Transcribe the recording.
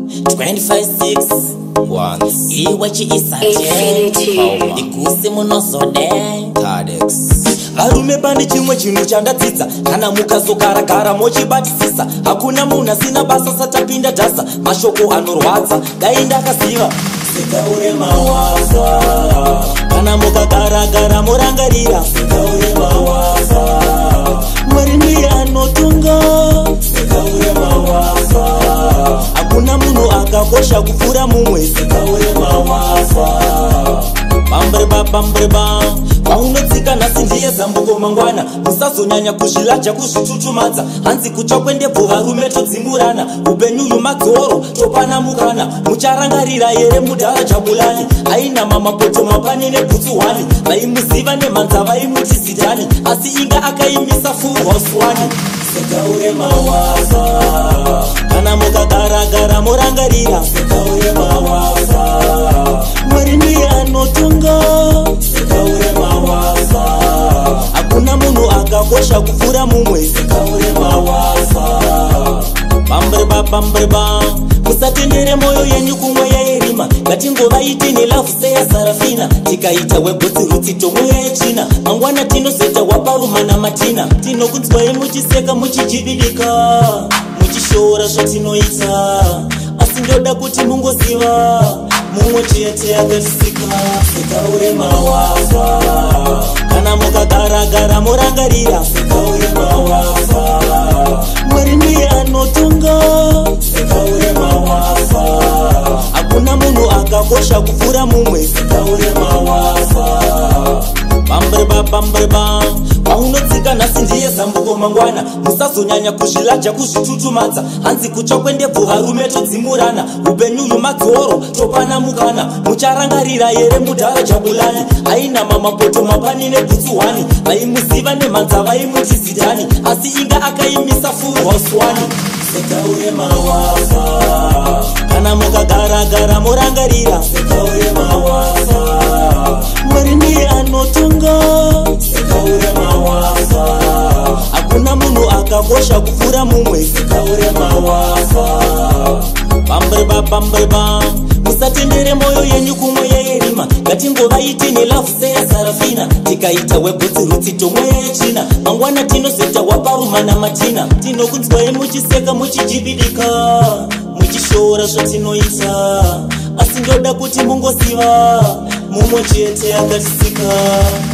25-6 once iwachi isate ikusi munozode Tadex varume pane chimwe chinhu chandadzidza kana mukazogaragara mochibatisisa hakuna munhu asina basa satapinda dhasa mashoko anorwadza dai ndakaziva sekaure mawafa kana mukagaragara morangarira sekaure mawafa mwari ndiye anotonga sekaure mawafa hakuna munhu akakosha kupfuura mumwe sekaure mawafa bambreba paunotsika nhasi ndiye zambuko mangwana musazonyanya kuzvilaja kuzvitutumadza hanzi kucha kwendebvu varume todzimurana upenyu madzoro topana mukana mucharangarira here mudhara jabulani aina mamapoto mapani nebhutsuhwani vaimuziva nemhanza vaimuti zidhani asi inga akaimisa fuhoswani sekaure mawafa kana mukagaragara morangarira sekaure mawafa mwari ndiye anotonga sekaure mawafa hakuna munhu akakosha kupfuura mumwe sekaure mawafa bambreba musatendere moyo yenyu kumwe yairima ngatingovaite nelavu seya sarafina tikaita webhotsi rutsi tomweya yechina mangwana tinozoita waparuma namatina tinokunzwai muchiseka muchijividika muchishora zvatinoita asi ndoda kuti mungoziva mumwe chete akatisika sekaure mawafa kana mukagaragara morangarira sekaure mawafa mwari ndiye anotonga sekaure mawafa hakuna munhu akakosha kupfuura mumwe sekaure mawafa bambreba paunotsika nhasi ndiye zambuko mangwana musazonyanya kuzvilaja kuzvitutumadza hanzi kucha kwendebvu varume todzimurana upenyu madzoro topana mukana mucharangarira here mudhara jabulani aina mamapoto mapani nebhutsuhwani vaimuziva nemhanza vaimuti zidhani asi inga akaimisa fuhoswani sekaure mawafa kana mukagaragara morangarira sekaure mawafa mwari ndiye anotonga sekaure mawafa hakuna munhu akakosha kupfuura mumwe sekaure mawafa bambreba musatendere moyo yenyu kumwe yairima ngatingovaite nelavu seya sarafina tikaita webhotsi rutsi tomweya yechina mangwana tinozoita waparuma namatina tinokunzwai muchiseka muchijividika muchishora zvatinoita asi ndoda kuti mungoziva mumwe chete akatisika